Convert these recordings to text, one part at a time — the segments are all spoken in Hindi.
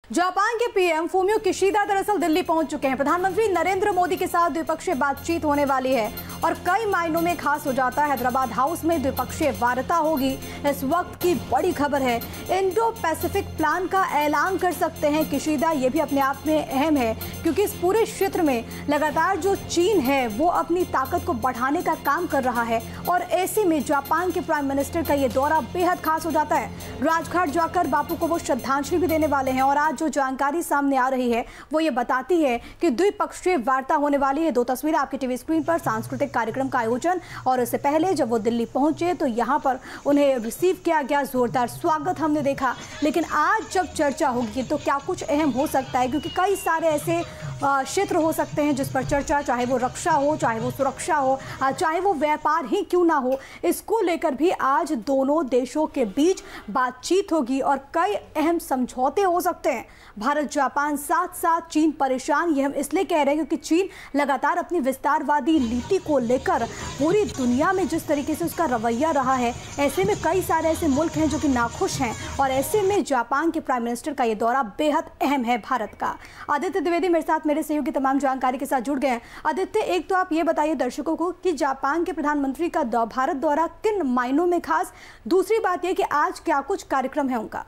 जापान के पीएम फूमियो किशिदा दरअसल दिल्ली पहुंच चुके हैं। प्रधानमंत्री नरेंद्र मोदी के साथ द्विपक्षीय बातचीत होने वाली है और कई मायनों में खास हो जाता है। हैदराबाद हाउस में द्विपक्षीय वार्ता होगी। इस वक्त की बड़ी खबर है, इंडो पैसिफिक प्लान का ऐलान कर सकते हैं किशिदा। ये भी अपने आप में अहम है क्योंकि इस पूरे क्षेत्र में लगातार जो चीन है वो अपनी ताकत को बढ़ाने का काम कर रहा है और ऐसे में जापान के प्राइम मिनिस्टर का ये दौरा बेहद खास हो जाता है। राजघाट जाकर बापू को वो श्रद्धांजलि भी देने वाले हैं और आज जो जानकारी सामने आ रही है वो ये बताती है कि द्विपक्षीय वार्ता होने वाली है। दो तस्वीरें आपकी टीवी स्क्रीन पर, सांस्कृतिक कार्यक्रम का आयोजन और इससे पहले जब वो दिल्ली पहुंचे तो यहां पर उन्हें रिसीव किया गया, जोरदार स्वागत हमने देखा। लेकिन आज जब चर्चा होगी तो क्या कुछ अहम हो सकता है क्योंकि कई सारे ऐसे क्षेत्र हो सकते हैं जिस पर चर्चा, चाहे वो रक्षा हो, चाहे वो सुरक्षा हो, चाहे वो व्यापार ही क्यों ना हो, इसको लेकर भी आज दोनों देशों के बीच बातचीत होगी और कई अहम समझौते हो सकते हैं। भारत जापान साथ साथ चीन परेशान, ये हम इसलिए कह रहे हैं क्योंकि चीन लगातार अपनी विस्तारवादी नीति को लेकर पूरी दुनिया में जिस तरीके से उसका रवैया रहा है, ऐसे में कई सारे ऐसे मुल्क हैं जो कि नाखुश हैं और ऐसे में जापान के प्राइम मिनिस्टर का ये दौरा बेहद अहम है भारत का। आदित्य द्विवेदी मेरे साथ मेरे सहयोगी तमाम जानकारी के साथ जुड़ गए हैं। आदित्य, एक तो आप ये बताइए दर्शकों को कि जापान के प्रधानमंत्री का भारत दौरा किन मायनों में खास, दूसरी बात यह कि आज क्या कुछ कार्यक्रम है उनका।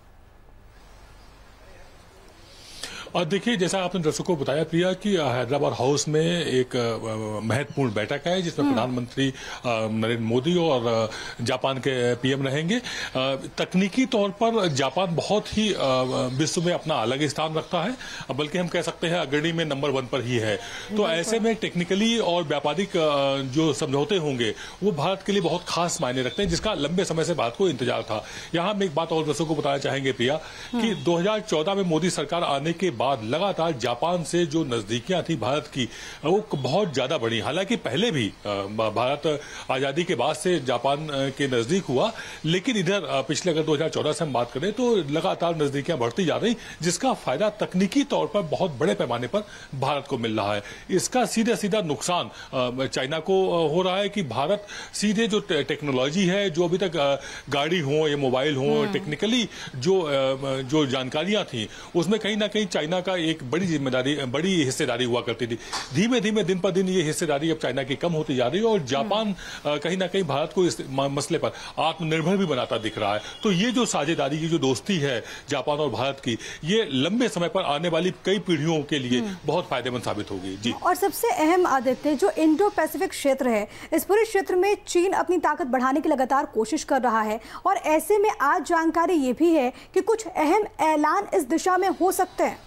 और देखिए, जैसा आपने दर्शकों को बताया प्रिया कि हैदराबाद हाउस में एक महत्वपूर्ण बैठक है जिसमें प्रधानमंत्री नरेंद्र मोदी और जापान के पीएम रहेंगे। तकनीकी तौर पर जापान बहुत ही विश्व में अपना अलग स्थान रखता है, बल्कि हम कह सकते हैं अग्रणी में नंबर 1 पर ही है। तो ऐसे में टेक्निकली और व्यापारिक जो समझौते होंगे वो भारत के लिए बहुत खास मायने रखते हैं, जिसका लंबे समय से भारत को इंतजार था। यहाँ हम एक बात और दर्शकों को बताना चाहेंगे प्रिया कि 2014 में मोदी सरकार आने के बाद लगातार जापान से जो नजदीकियां थी भारत की वो बहुत ज्यादा बढ़ी। हालांकि पहले भी भारत आजादी के बाद से जापान के नजदीक हुआ, लेकिन इधर पिछले अगर 2014 से हम बात करें तो लगातार नजदीकियां बढ़ती जा रही, जिसका फायदा तकनीकी तौर पर बहुत बड़े पैमाने पर भारत को मिल रहा है। इसका सीधा सीधा नुकसान चाइना को हो रहा है कि भारत सीधे जो टेक्नोलॉजी है, जो अभी तक गाड़ी हो या मोबाइल हो, टेक्निकली जो जानकारियां थी उसमें कहीं ना कहीं चाइना का एक बड़ी हिस्सेदारी हुआ करती थी। धीमे धीमे दिन पर दिन ये हिस्सेदारी अब चाइना की कम होती जा रही है और जापान कहीं ना कहीं भारत को इस मसले पर आत्मनिर्भर भी बनाता दिख रहा है। तो ये जो साझेदारी, ये जो दोस्ती है जापान और भारत की, ये लंबे समय पर आने वाली कई पीढ़ियों के लिए बहुत फायदेमंद साबित होगी। जी, और सबसे अहम आदित्य, जो इंडो पैसिफिक क्षेत्र है, इस पूरे क्षेत्र में चीन अपनी ताकत बढ़ाने की लगातार कोशिश कर रहा है और ऐसे में आज जानकारी ये भी है कि कुछ अहम ऐलान इस दिशा में हो सकते हैं।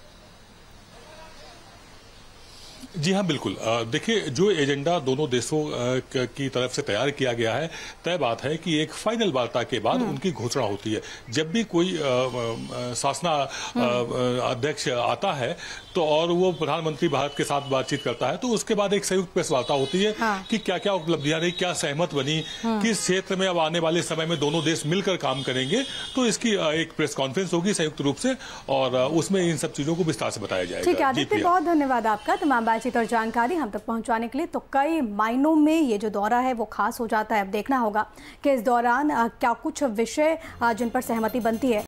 जी हाँ, बिल्कुल। देखिए, जो एजेंडा दोनों देशों की तरफ से तैयार किया गया है, तय बात है कि एक फाइनल वार्ता के बाद उनकी घोषणा होती है। जब भी कोई शासना अध्यक्ष आता है तो और वो प्रधानमंत्री भारत के साथ बातचीत करता है तो उसके बाद एक संयुक्त प्रेस वार्ता होती है कि क्या क्या उपलब्धियां रही, क्या सहमत बनी, किस क्षेत्र में अब आने वाले समय में दोनों देश मिलकर काम करेंगे। तो इसकी एक प्रेस कॉन्फ्रेंस होगी संयुक्त रूप से और उसमें इन सब चीजों को विस्तार से बताया जाएगा। ठीक है आदित्य, बहुत धन्यवाद आपका तमाम बातचीत और जानकारी हम तक पहुंचाने के लिए। तो कई मायनों में ये जो दौरा है वो खास हो जाता है। अब देखना होगा कि इस दौरान क्या कुछ विषय जिन पर सहमति बनती है।